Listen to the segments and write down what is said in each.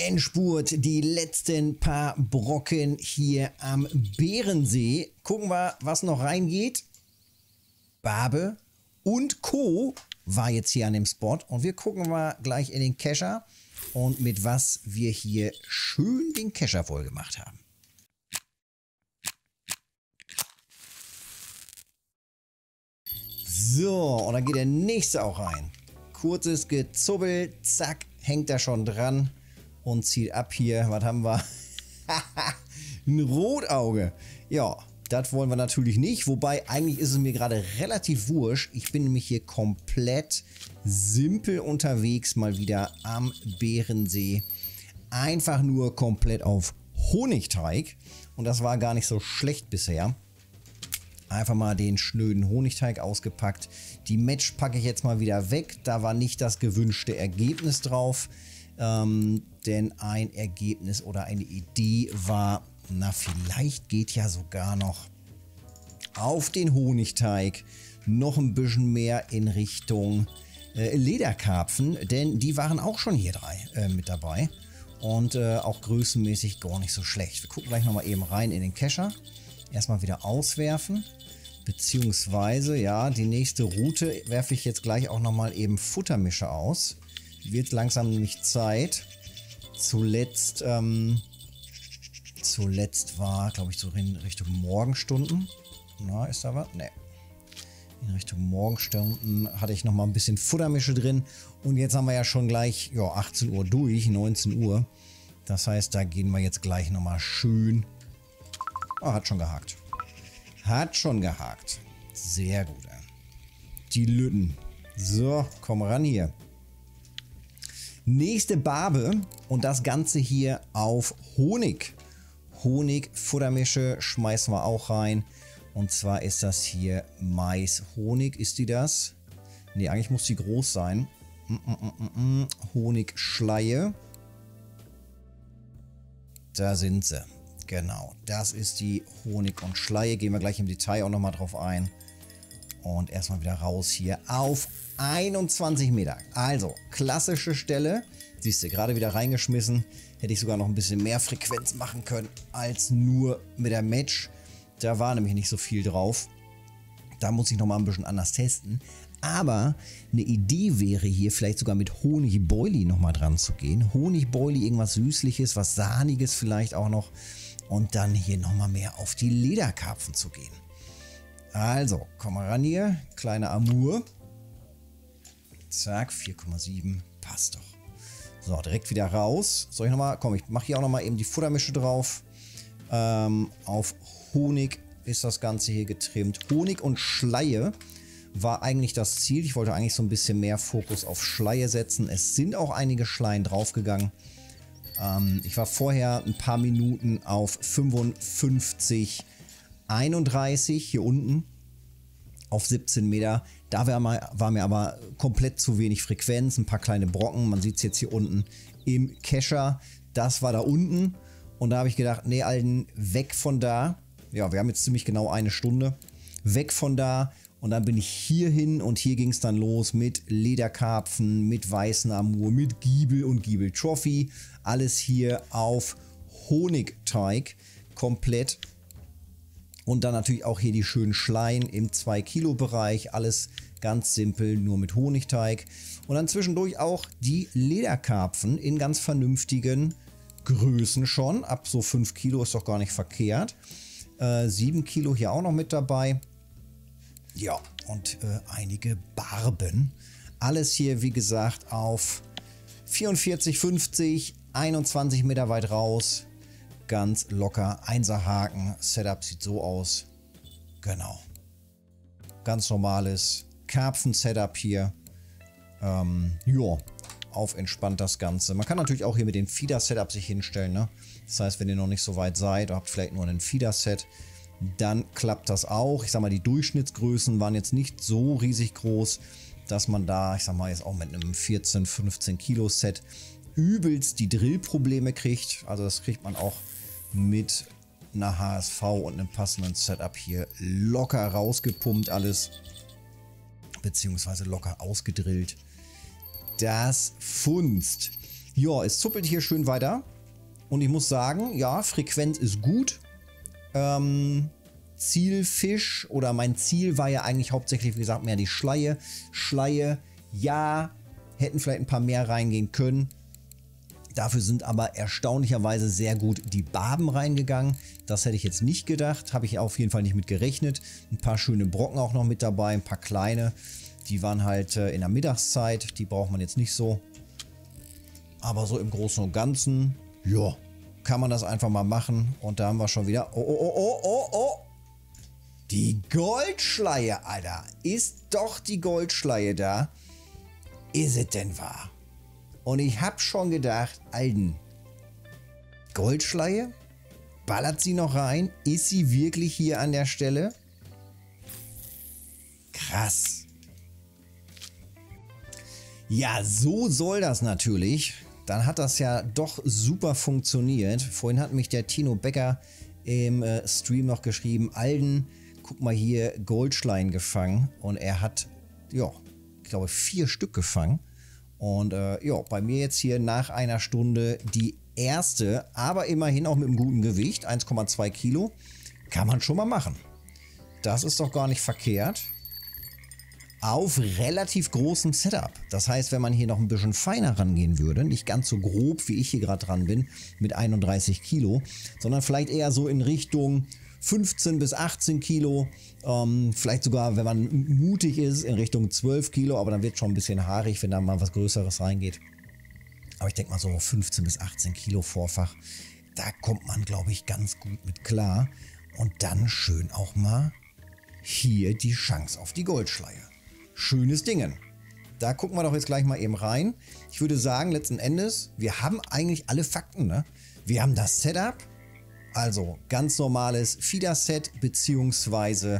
Endspurt, die letzten paar Brocken hier am Bärensee. Gucken wir, was noch reingeht. Barbe und Co. war jetzt hier an dem Spot. Und wir gucken mal gleich in den Kescher und mit was wir hier schön den Kescher voll gemacht haben. So, und dann geht der nächste auch rein. Kurzes Gezubbel, zack, hängt er schon dran und zieht ab hier. Was haben wir? Ein Rotauge. Ja, das wollen wir natürlich nicht. Wobei, eigentlich ist es mir gerade relativ wurscht. Ich bin nämlich hier komplett simpel unterwegs, mal wieder am Bärensee. Einfach nur komplett auf Honigteig. Und das war gar nicht so schlecht bisher. Einfach mal den schnöden Honigteig ausgepackt. Die Match packe ich jetzt mal wieder weg. Da war nicht das gewünschte Ergebnis drauf. Denn ein Ergebnis oder eine Idee war, na vielleicht geht ja sogar noch auf den Honigteig noch ein bisschen mehr in Richtung Lederkarpfen. Denn die waren auch schon hier mit dabei. Und auch größenmäßig gar nicht so schlecht. Wir gucken gleich nochmal eben rein in den Kescher. Erstmal wieder auswerfen. Beziehungsweise, ja, die nächste Route werfe ich jetzt gleich auch nochmal eben Futtermische aus. Wird langsam nämlich Zeit. Zuletzt war, glaube ich, so in Richtung Morgenstunden. Na, ist da was? Ne. In Richtung Morgenstunden hatte ich nochmal ein bisschen Futtermische drin. Und jetzt haben wir ja schon gleich, ja, 18 Uhr durch, 19 Uhr. Das heißt, da gehen wir jetzt gleich nochmal schön. Oh, hat schon gehakt. Hat schon gehakt. Sehr gut. Die Lütten. So, komm ran hier. Nächste Barbe und das Ganze hier auf Honig. Honig-Futtermische schmeißen wir auch rein. Und zwar ist das hier Mais-Honig. Ist die das? Ne, eigentlich muss die groß sein. Honigschleie. Da sind sie. Genau, das ist die Honig und Schleie. Gehen wir gleich im Detail auch nochmal drauf ein. Und erstmal wieder raus hier auf 21 Meter. Also, klassische Stelle. Siehst du, gerade wieder reingeschmissen. Hätte ich sogar noch ein bisschen mehr Frequenz machen können als nur mit der Match. Da war nämlich nicht so viel drauf. Da muss ich nochmal ein bisschen anders testen. Aber eine Idee wäre hier vielleicht sogar mit Honigboilie nochmal dran zu gehen. Honigboilie, irgendwas Süßliches, was Sahniges vielleicht auch noch. Und dann hier nochmal mehr auf die Lederkarpfen zu gehen. Also, komm mal ran hier. Kleiner Amur. Zack, 4,7. Passt doch. So, direkt wieder raus. Soll ich nochmal? Komm, ich mache hier auch nochmal eben die Futtermische drauf. Auf Honig ist das Ganze hier getrimmt. Honig und Schleie war eigentlich das Ziel. Ich wollte eigentlich so ein bisschen mehr Fokus auf Schleie setzen. Es sind auch einige Schleien draufgegangen. Ich war vorher ein paar Minuten auf 55,31 hier unten auf 17 Meter. Da war mir aber komplett zu wenig Frequenz, ein paar kleine Brocken. Man sieht es jetzt hier unten im Kescher. Das war da unten und da habe ich gedacht, nee, Alten, weg von da. Ja, wir haben jetzt ziemlich genau eine Stunde. Weg von da. Und dann bin ich hier hin und hier ging es dann los mit Lederkarpfen, mit weißen Amur, mit Giebel und Giebel-Trophy. Alles hier auf Honigteig komplett. Und dann natürlich auch hier die schönen Schleien im 2-Kilo-Bereich. Alles ganz simpel, nur mit Honigteig. Und dann zwischendurch auch die Lederkarpfen in ganz vernünftigen Größen schon. Ab so 5 Kilo ist doch gar nicht verkehrt. 7 Kilo hier auch noch mit dabei. Ja, und einige Barben. Alles hier, wie gesagt, auf 44, 50, 21 Meter weit raus. Ganz locker. 1er Haken. Setup sieht so aus. Genau. Ganz normales Karpfen-Setup hier. Ja, auf entspannt das Ganze. Man kann natürlich auch hier mit dem Feeder-Setup sich hinstellen. Ne? Das heißt, wenn ihr noch nicht so weit seid, oder habt vielleicht nur ein Feeder-Set, dann klappt das auch. Ich sag mal, die Durchschnittsgrößen waren jetzt nicht so riesig groß, dass man da, ich sag mal, jetzt auch mit einem 14, 15 Kilo Set übelst die Drillprobleme kriegt. Also das kriegt man auch mit einer HSV und einem passenden Setup hier locker rausgepumpt alles. Beziehungsweise locker ausgedrillt. Das funzt. Ja, es zuppelt hier schön weiter. Und ich muss sagen, ja, Frequenz ist gut. Zielfisch oder mein Ziel war ja eigentlich hauptsächlich, wie gesagt, mehr die Schleie. Schleie, ja, hätten vielleicht ein paar mehr reingehen können. Dafür sind aber erstaunlicherweise sehr gut die Barben reingegangen. Das hätte ich jetzt nicht gedacht, habe ich auf jeden Fall nicht mit gerechnet. Ein paar schöne Brocken auch noch mit dabei, ein paar kleine. Die waren halt in der Mittagszeit, die braucht man jetzt nicht so. Aber so im Großen und Ganzen, ja, kann man das einfach mal machen. Und da haben wir schon wieder, oh. Die Goldschleie, Alter. Ist doch die Goldschleie da. Ist es denn wahr? Und ich habe schon gedacht, Alten, Goldschleie? Ballert sie noch rein? Ist sie wirklich hier an der Stelle? Krass. Ja, so soll das natürlich. Dann hat das ja doch super funktioniert. Vorhin hat mich der Tino Becker im Stream noch geschrieben, Alden, guck mal hier, Goldschleien gefangen. Und er hat, ja, ich glaube 4 Stück gefangen. Und ja, bei mir jetzt hier nach einer Stunde die erste, aber immerhin auch mit einem guten Gewicht, 1,2 Kilo, kann man schon mal machen. Das ist doch gar nicht verkehrt. Auf relativ großem Setup. Das heißt, wenn man hier noch ein bisschen feiner rangehen würde, nicht ganz so grob, wie ich hier gerade dran bin, mit 31 Kilo, sondern vielleicht eher so in Richtung 15 bis 18 Kilo, vielleicht sogar, wenn man mutig ist, in Richtung 12 Kilo, aber dann wird schon ein bisschen haarig, wenn da mal was Größeres reingeht. Aber ich denke mal so 15 bis 18 Kilo Vorfach, da kommt man, glaube ich, ganz gut mit klar. Und dann schön auch mal hier die Chance auf die Goldschleie. Schönes Dingen. Da gucken wir doch jetzt gleich mal eben rein. Ich würde sagen, letzten Endes, wir haben eigentlich alle Fakten, ne? Wir haben das Setup, also ganz normales Feeder-Set beziehungsweise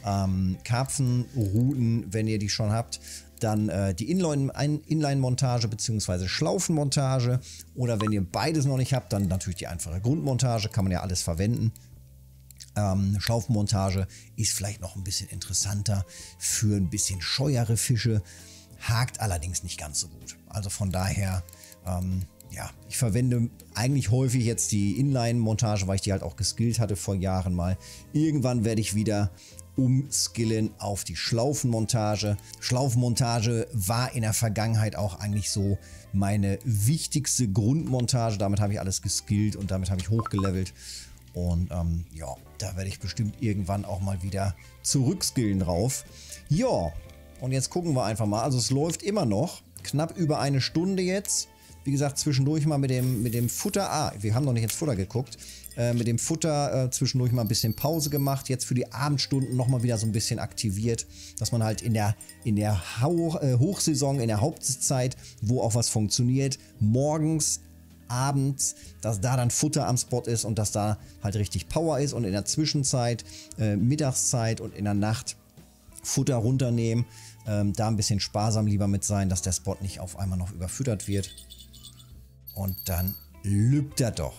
Karpfenruten, wenn ihr die schon habt. Dann die Inline-Montage beziehungsweise Schlaufenmontage. Oder wenn ihr beides noch nicht habt, dann natürlich die einfache Grundmontage. Kann man ja alles verwenden. Schlaufenmontage ist vielleicht noch ein bisschen interessanter für ein bisschen scheuere Fische. Hakt allerdings nicht ganz so gut. Also von daher, ja, ich verwende eigentlich häufig jetzt die Inline-Montage, weil ich die halt auch geskillt hatte vor Jahren mal. Irgendwann werde ich wieder umskillen auf die Schlaufenmontage. Schlaufenmontage war in der Vergangenheit auch eigentlich so meine wichtigste Grundmontage. Damit habe ich alles geskillt und damit habe ich hochgelevelt. Und ja, da werde ich bestimmt irgendwann auch mal wieder zurückskillen drauf. Ja, und jetzt gucken wir einfach mal. Also es läuft immer noch. Knapp über eine Stunde jetzt. Wie gesagt, zwischendurch mal mit dem Futter. Ah, wir haben noch nicht ins Futter geguckt. Mit dem Futter zwischendurch mal ein bisschen Pause gemacht. Jetzt für die Abendstunden nochmal wieder so ein bisschen aktiviert. Dass man halt in der Hochsaison, in der Hauptzeit, wo auch was funktioniert, morgens, abends, dass da dann Futter am Spot ist und dass da halt richtig Power ist. Und in der Zwischenzeit, Mittagszeit und in der Nacht Futter runternehmen. Da ein bisschen sparsam lieber mit sein, dass der Spot nicht auf einmal noch überfüttert wird. Und dann lübt er doch.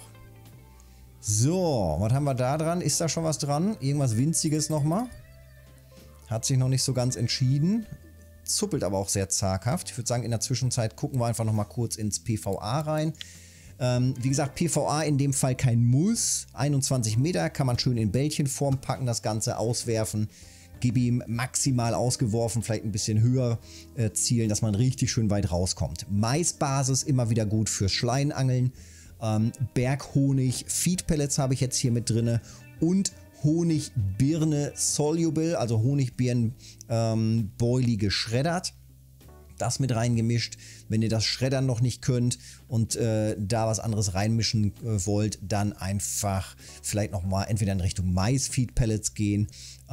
So, was haben wir da dran? Ist da schon was dran? Irgendwas Winziges nochmal? Hat sich noch nicht so ganz entschieden. Zuppelt aber auch sehr zaghaft. Ich würde sagen, in der Zwischenzeit gucken wir einfach nochmal kurz ins PVA rein. Wie gesagt, PVA in dem Fall kein Muss. 21 Meter kann man schön in Bällchenform packen, das Ganze auswerfen. Gib ihm maximal ausgeworfen, vielleicht ein bisschen höher zielen, dass man richtig schön weit rauskommt. Maisbasis immer wieder gut fürs Schleienangeln. Berghonig, Feed Pellets habe ich jetzt hier mit drin. Und Honigbirne Soluble, also Honigbirnen-Boilie geschreddert. Das mit reingemischt. Wenn ihr das Schreddern noch nicht könnt und da was anderes reinmischen wollt, dann einfach vielleicht nochmal entweder in Richtung Mais-Feed-Pellets gehen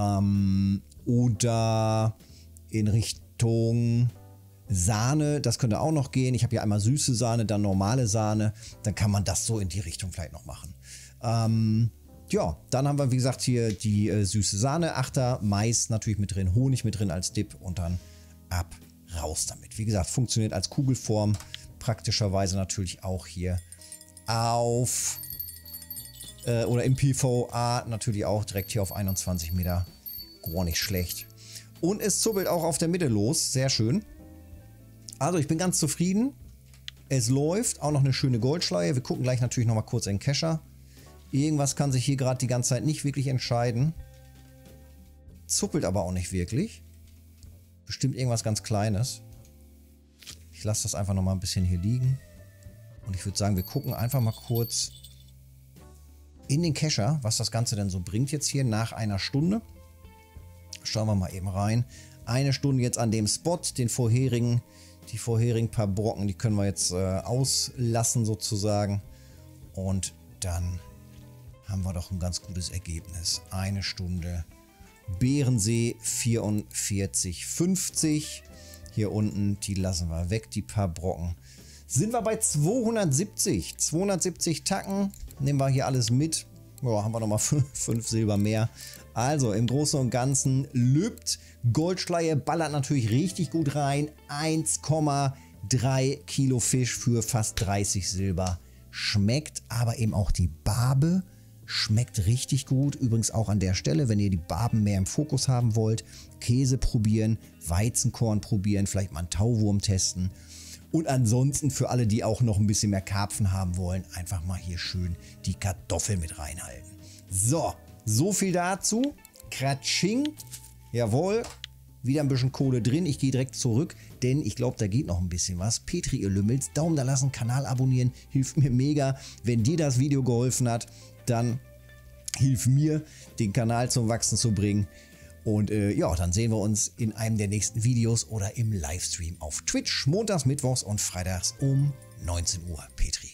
oder in Richtung Sahne. Das könnte auch noch gehen. Ich habe hier einmal süße Sahne, dann normale Sahne. Dann kann man das so in die Richtung vielleicht noch machen. Ja, dann haben wir, wie gesagt, hier die süße Sahne, Achter, Mais natürlich mit drin, Honig mit drin als Dip und dann ab raus damit. Wie gesagt, funktioniert als Kugelform, praktischerweise natürlich auch hier auf oder im PVA natürlich auch direkt hier auf 21 Meter. Gar nicht schlecht. Und es zuppelt auch auf der Mitte los, sehr schön. Also ich bin ganz zufrieden. Es läuft, auch noch eine schöne Goldschleier. Wir gucken gleich natürlich nochmal kurz in den Kescher. Irgendwas kann sich hier gerade die ganze Zeit nicht wirklich entscheiden. Zuppelt aber auch nicht wirklich. Bestimmt irgendwas ganz Kleines. Ich lasse das einfach nochmal ein bisschen hier liegen. Und ich würde sagen, wir gucken einfach mal kurz in den Kescher, was das Ganze denn so bringt jetzt hier nach einer Stunde. Schauen wir mal eben rein. Eine Stunde jetzt an dem Spot, die vorherigen paar Brocken, die können wir jetzt auslassen sozusagen. Und dann haben wir doch ein ganz gutes Ergebnis. Eine Stunde Bärensee 44,50. Hier unten, die lassen wir weg, die paar Brocken. Sind wir bei 270. 270 Tacken. Nehmen wir hier alles mit. Ja, haben wir nochmal 5 Silber mehr. Also im Großen und Ganzen Lübt. Goldschleier ballert natürlich richtig gut rein. 1,3 Kilo Fisch für fast 30 Silber. Schmeckt aber eben auch die Barbe. Schmeckt richtig gut. Übrigens auch an der Stelle, wenn ihr die Barben mehr im Fokus haben wollt, Käse probieren, Weizenkorn probieren, vielleicht mal einen Tauwurm testen. Und ansonsten für alle, die auch noch ein bisschen mehr Karpfen haben wollen, einfach mal hier schön die Kartoffeln mit reinhalten. So viel dazu. Kratsching. Jawohl. Wieder ein bisschen Kohle drin. Ich gehe direkt zurück, denn ich glaube, da geht noch ein bisschen was. Petri, ihr Lümmels, Daumen da lassen, Kanal abonnieren, hilft mir mega. Wenn dir das Video geholfen hat, dann hilf mir, den Kanal zum Wachsen zu bringen. Und ja, dann sehen wir uns in einem der nächsten Videos oder im Livestream auf Twitch. Montags, Mittwochs und Freitags um 19 Uhr. Petri.